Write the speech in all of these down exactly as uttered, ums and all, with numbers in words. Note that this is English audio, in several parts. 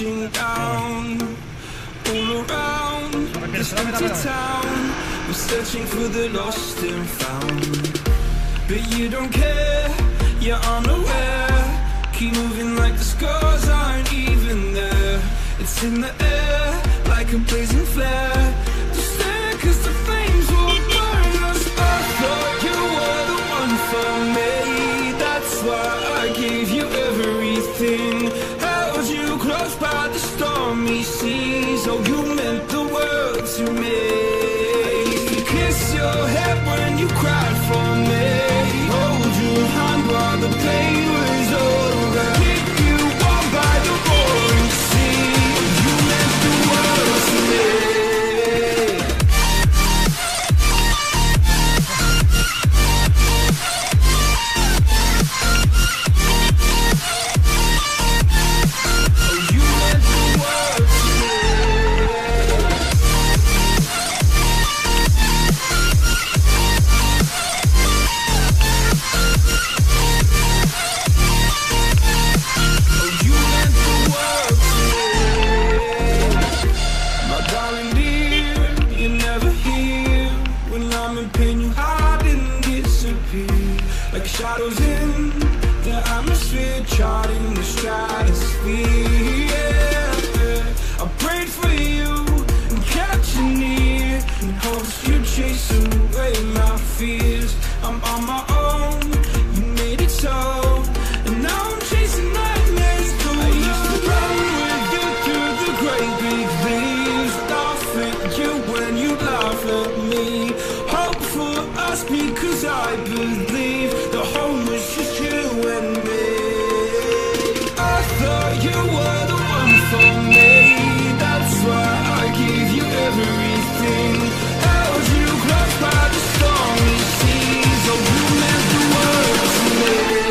crashing down. All around this empty town, we're searching for the lost and found. But you don't care, you're unaware. Keep moving like the scars aren't even there. It's in the air, like a blazing flare. Just stare, cause the flames will burn us. I thought you were the one for me. That's why I gave you everything. Held you close by the stormy seas. Oh, you meant the world to me. Kiss your head when you cried for me. Hold your hand while the pain was over. Keep you warm by the roaring sea. You meant the world to me. Shadows in the atmosphere, charting the stratosphere. Yeah. I prayed for you and kept you near, in hopes you'd chase away my fears. I'm on my own, you made it so, and now I'm chasing nightmares. I used to run with you through the great big leaves, laugh at you when you laugh at me. Hope for us because I believe the home was just you and me. I thought you were the one for me. That's why I gave you everything. Held you close by the stormy seas. Oh, you meant the world to me.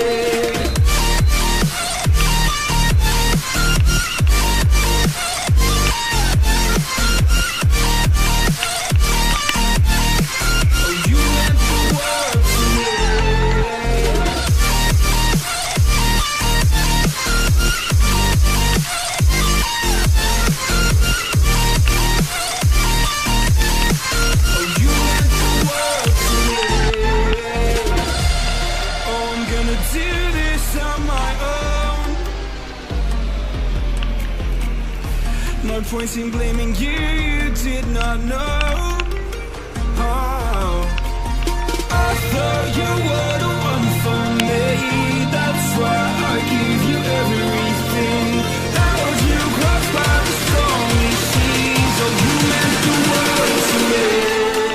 No point in blaming you, you did not know. Oh, I thought you were the one for me. That's why I gave you everything. Held you close by the stormy seas. Oh, you meant the world to me.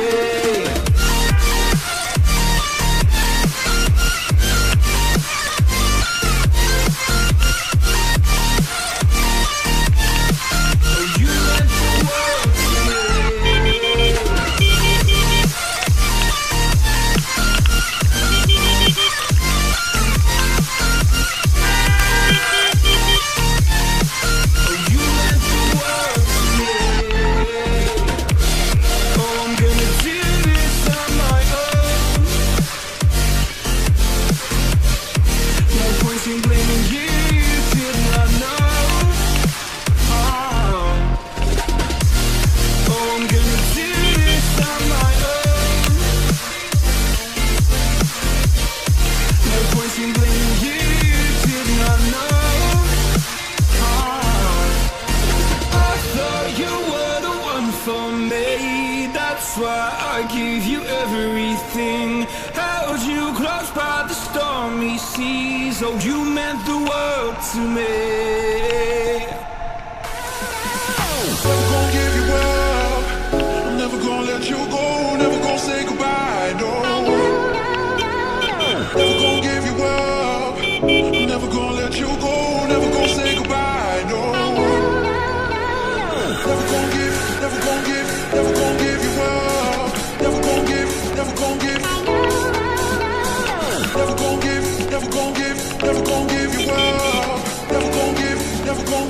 That's why I gave you everything. Held you close by the stormy seas. Oh, you meant the world to me. Never gonna give you up. I'm never gonna let you go. Never gonna say goodbye, no. Never gonna give you up. I'm never gonna let you go. Never gonna say goodbye, no. Never gonna give, never gonna give, never gonna give you up. Never gonna give, never gonna give. Never gonna give, never gonna give, never gonna give you up. Never gonna give, never gonna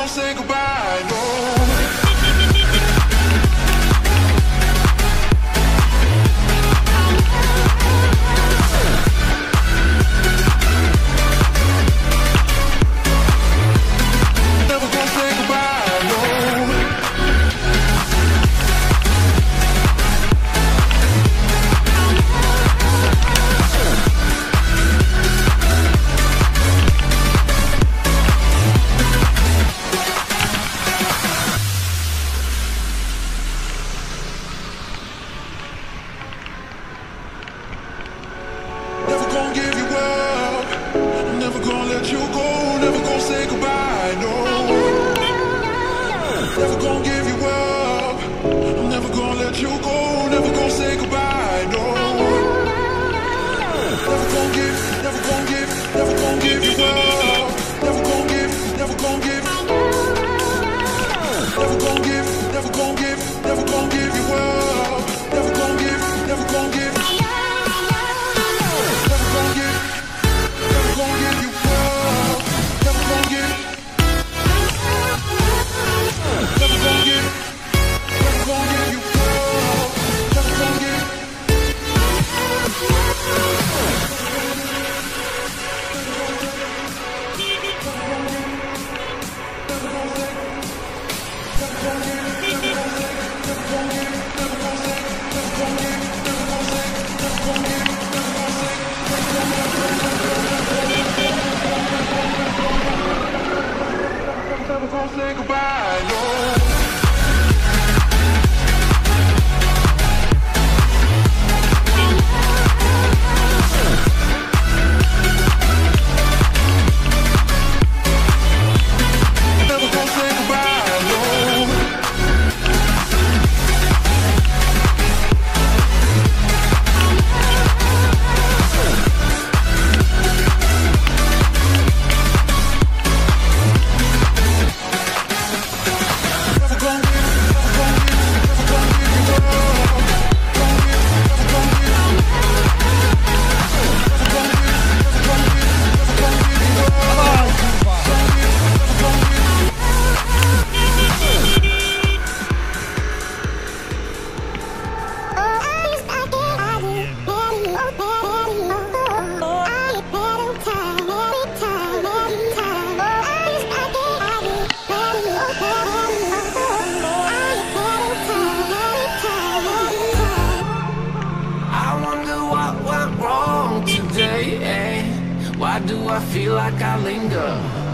gonna say goodbye, no. Never gonna give you up. I'm never gonna let you go. Never gonna say goodbye, no. Never gonna give you up. I'm never gonna let you go. Never gonna say goodbye, no. Never gonna give, never gonna give, never gonna give you up. Never gonna give, never gonna give. Never gonna give, never gonna give, never gonna give you up. Never gonna give, never gonna give. Never gonna say goodbye, no. Why do I feel like I linger?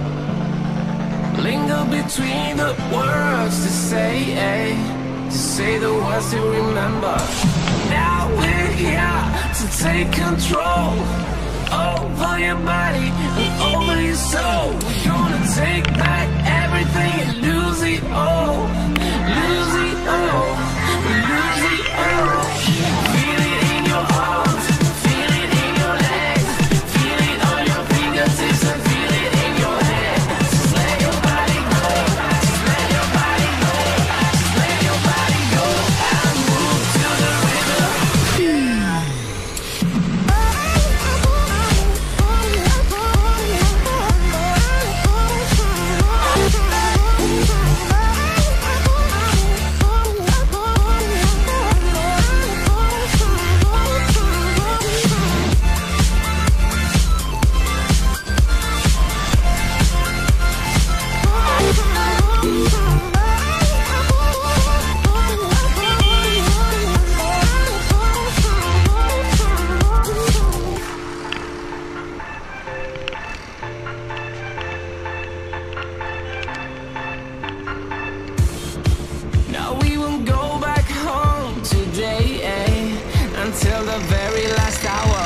Linger between the words to say, eh? To say the words to remember. Now we're here to take control over your body and over your soul. We're gonna take back everything and lose it all. Lose it all. Lose it all. Feel it in your arms. Feel it in your legs. Feel it on your fingertips and feel it in your head. Just let your body go. Just let your body go. Just let your body go and move to the rhythm. Until the very last hour.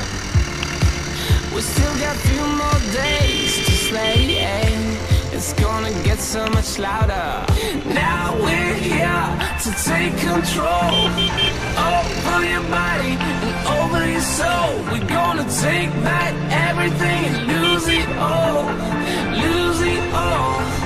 We still got a few more days to slay, eh? It's gonna get so much louder. Now we're here to take control over your body and over your soul. We're gonna take back everything and lose it all. Lose it all.